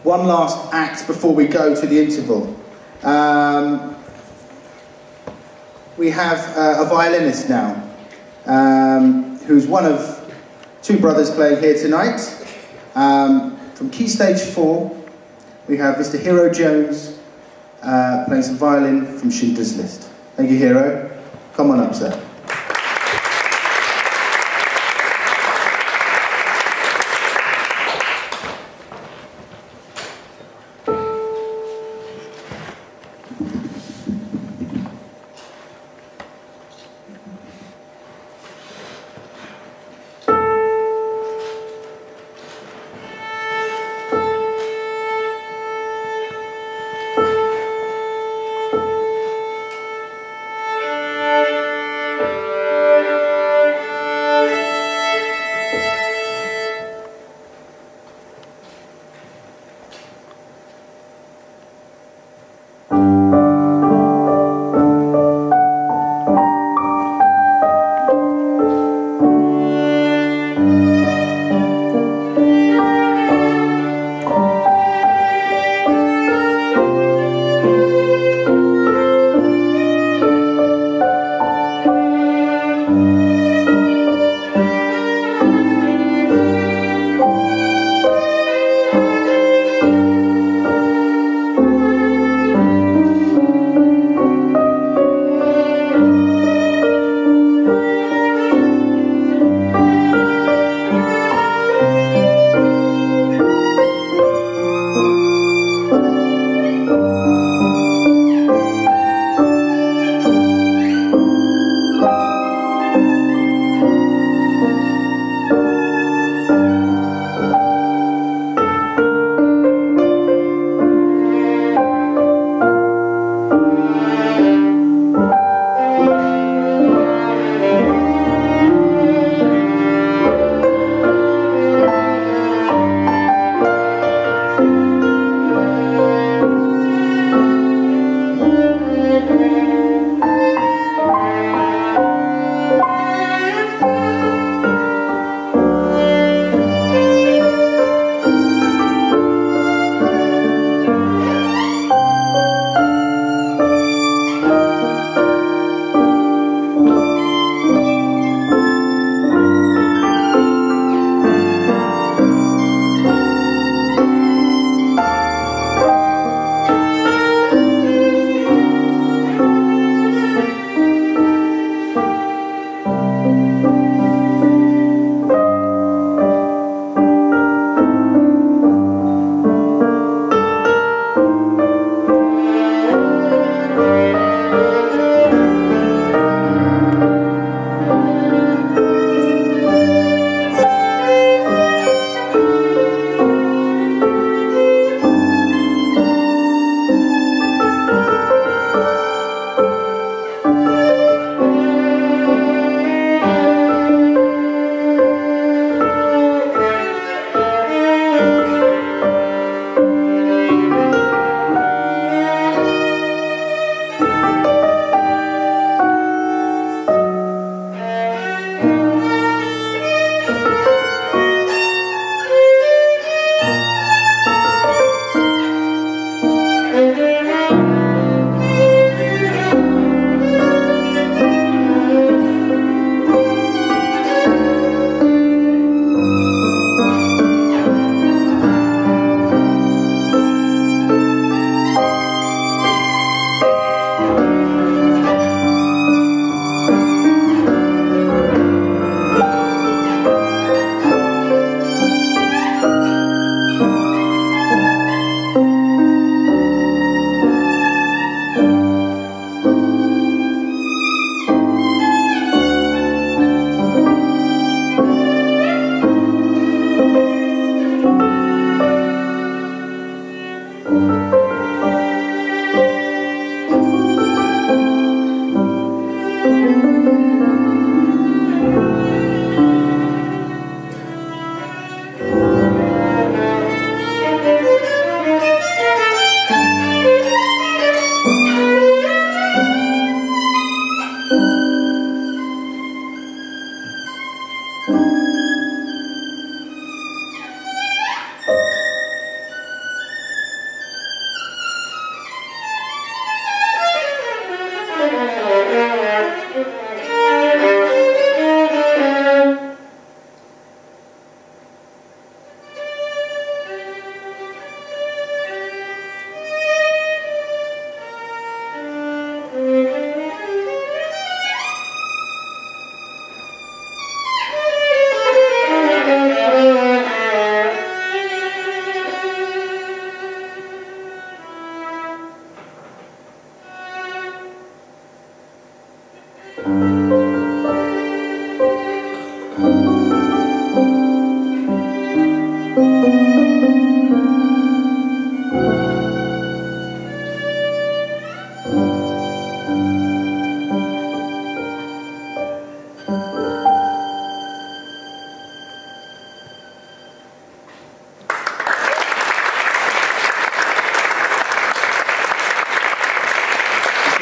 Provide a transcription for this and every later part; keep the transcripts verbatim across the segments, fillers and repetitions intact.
one last act before we go to the interval. Um, we have uh, a violinist now, um, who's one of two brothers playing here tonight. Um, from Key Stage four, we have Mister Hiro Jones uh, playing some violin from Schindler's List. Thank you, Hiro. Come on up, sir. Thank you.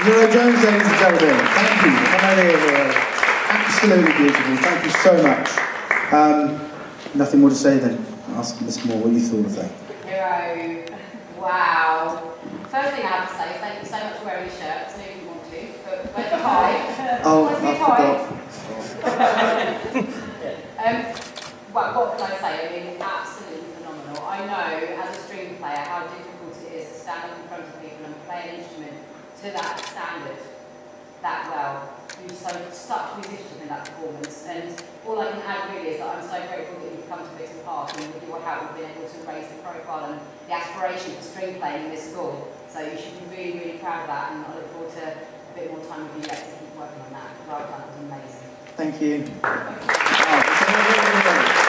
Hiro Jones, ladies and gentlemen. Thank you. Come on in, Hiro. Absolutely beautiful. Thank you so much. Um, nothing more to say then. Ask Miss Moore what you thought of that. Hiro, wow. First thing I have to say is thank you so much for wearing your shirt. So if you want to, but where's the tie? Oh, where's I the forgot. um, well, what can I say? I mean, absolutely phenomenal. I know as a string player how difficult it is to stand up in front of people and play an instrument to that standard that well. You're so such musician in that performance, and all I can add really is that I'm so grateful that you've come to Bitterne Park, and with your help we've been able to raise the profile and the aspiration for string playing in this school. So you should be really, really proud of that, and I look forward to a bit more time with you yet to keep working on that. Well done, it was amazing. Thank you. Oh,